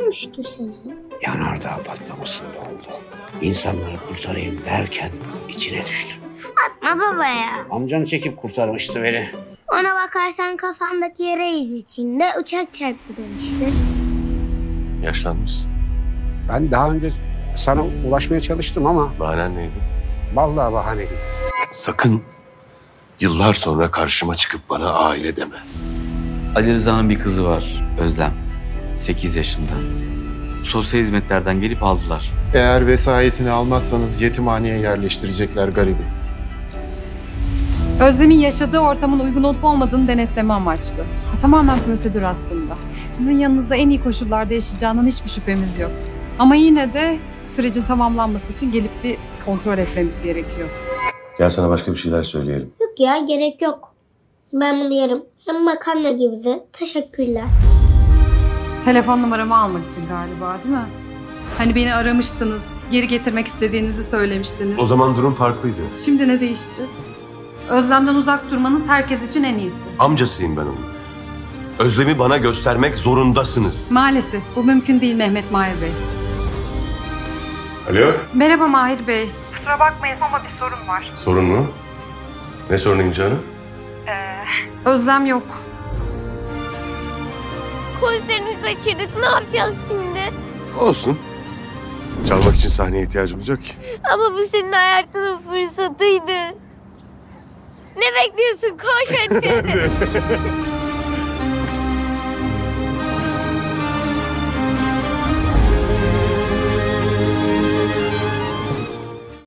olmuştu sana? Yanardağ patlamasında oldu. İnsanları kurtarayım derken içine düştüm. Atma babaya. Amcam çekip kurtarmıştı beni. Ona bakarsan kafamdaki yara izi içinde uçak çarptı demişti. Yaşlanmışsın. Ben daha önce sana ulaşmaya çalıştım ama Bahanen neydi? vallahi bahane değil. Sakın yıllar sonra karşıma çıkıp bana aile deme. Ali Rıza'nın bir kızı var, Özlem. 8 yaşında. Sosyal hizmetlerden gelip aldılar. Eğer vesayetini almazsanız yetimhaneye yerleştirecekler garibi. Özlem'in yaşadığı ortamın uygun olup olmadığını denetleme amaçlı. Tamamen prosedür aslında. Sizin yanınızda en iyi koşullarda yaşayacağından hiçbir şüphemiz yok. Ama yine de sürecin tamamlanması için gelip bir kontrol etmemiz gerekiyor. Gel sana başka bir şeyler söyleyelim. Yok ya, gerek yok. Ben bunu yerim. Hem makarna gibi de. Teşekkürler. Telefon numaramı almak için galiba, değil mi? Hani beni aramıştınız, geri getirmek istediğinizi söylemiştiniz. O zaman durum farklıydı. Şimdi ne değişti? Özlem'den uzak durmanız herkes için en iyisi. Amcasıyım ben onun. Özlem'i bana göstermek zorundasınız. Maalesef bu mümkün değil Mehmet Mahir Bey. Alo? Merhaba Mahir Bey. Kusura bakmayın ama bir sorun var. Sorun mu? Ne sorunu İnci Hanım? Özlem yok. Konserini kaçırdık. Ne yapacağız şimdi? Olsun. Çalmak için sahneye ihtiyacımız yok ki. Ama bu senin hayatının fırsatıydı. Ne bekliyorsun? Koş hadi.